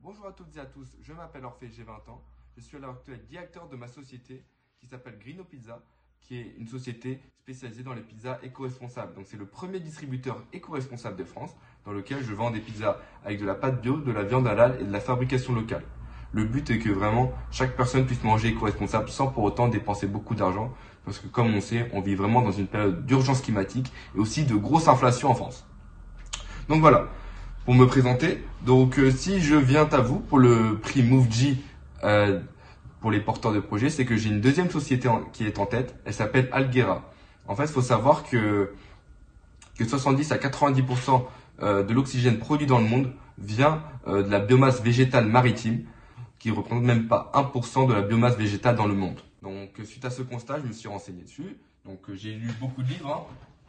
Bonjour à toutes et à tous, je m'appelle Orphée, j'ai 20 ans. Je suis à l'heure actuelle directeur de ma société qui s'appelle Grino Pizza, qui est une société spécialisée dans les pizzas éco-responsables. Donc c'est le premier distributeur éco-responsable de France dans lequel je vends des pizzas avec de la pâte bio, de la viande halal et de la fabrication locale. Le but est que vraiment chaque personne puisse manger éco-responsable sans pour autant dépenser beaucoup d'argent parce que comme on sait, on vit vraiment dans une période d'urgence climatique et aussi de grosse inflation en France. Donc voilà, pour me présenter. Donc si je viens à vous pour le prix MoveG pour les porteurs de projets, c'est que j'ai une deuxième société qui est en tête. Elle s'appelle Alguera. En fait, il faut savoir que 70 à 90% de l'oxygène produit dans le monde vient de la biomasse végétale maritime, qui ne représente même pas 1% de la biomasse végétale dans le monde. Donc suite à ce constat, je me suis renseigné dessus. Donc j'ai lu beaucoup de livres.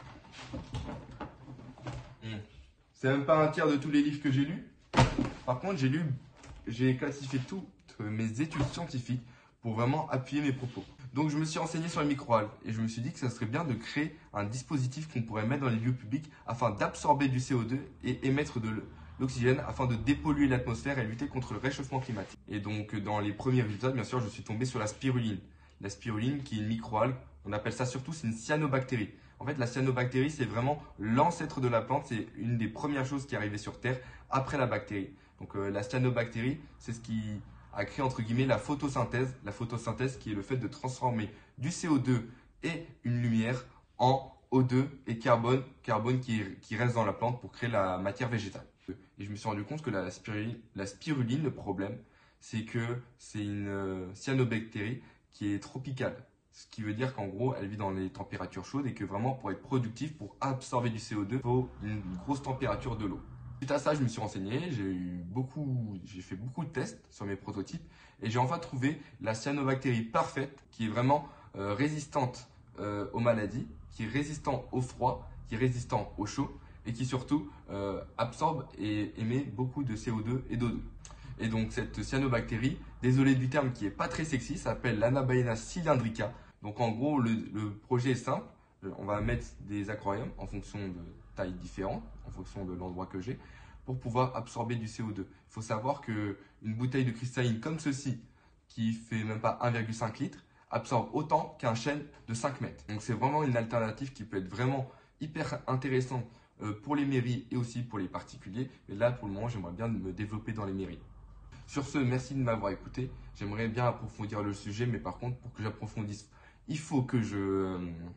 C'est même pas un tiers de tous les livres que j'ai lus. Par contre, j'ai classifié toutes mes études scientifiques pour vraiment appuyer mes propos. Donc je me suis renseigné sur les microalgues et je me suis dit que ça serait bien de créer un dispositif qu'on pourrait mettre dans les lieux publics afin d'absorber du CO2 et émettre de l'oxygène afin de dépolluer l'atmosphère et lutter contre le réchauffement climatique. Et donc dans les premiers résultats, bien sûr, je suis tombé sur la spiruline. La spiruline qui est une microalgue, on appelle ça surtout, c'est une cyanobactérie. En fait, la cyanobactérie, c'est vraiment l'ancêtre de la plante. C'est une des premières choses qui est arrivée sur Terre après la bactérie. Donc la cyanobactérie, c'est ce qui a créé entre guillemets la photosynthèse. La photosynthèse qui est le fait de transformer du CO2 et une lumière en O2 et carbone qui reste dans la plante pour créer la matière végétale. Et je me suis rendu compte que la spiruline, le problème, c'est que c'est une cyanobactérie qui est tropicale. Ce qui veut dire qu'en gros, elle vit dans les températures chaudes et que vraiment, pour être productif, pour absorber du CO2, il faut une grosse température de l'eau. Suite à ça, je me suis renseigné, j'ai fait beaucoup de tests sur mes prototypes et j'ai enfin trouvé la cyanobactérie parfaite qui est vraiment résistante aux maladies, qui est résistant au froid, qui est résistant au chaud et qui surtout absorbe et émet beaucoup de CO2 et d'O2. Et donc cette cyanobactérie, désolé du terme qui est pas très sexy, s'appelle l'Anabaena cylindrica. Donc en gros, le projet est simple. On va mettre des aquariums en fonction de tailles différentes, en fonction de l'endroit que j'ai, pour pouvoir absorber du CO2. Il faut savoir qu'une bouteille de cristalline comme ceci, qui fait même pas 1,5 litre, absorbe autant qu'un chêne de 5 mètres. Donc c'est vraiment une alternative qui peut être vraiment hyper intéressante pour les mairies et aussi pour les particuliers. Mais là, pour le moment, j'aimerais bien me développer dans les mairies. Sur ce, merci de m'avoir écouté. J'aimerais bien approfondir le sujet, mais par contre, pour que j'approfondisse, il faut que je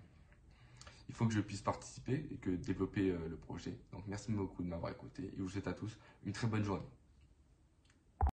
puisse participer et que développer le projet. Donc merci beaucoup de m'avoir écouté et je vous souhaite à tous une très bonne journée.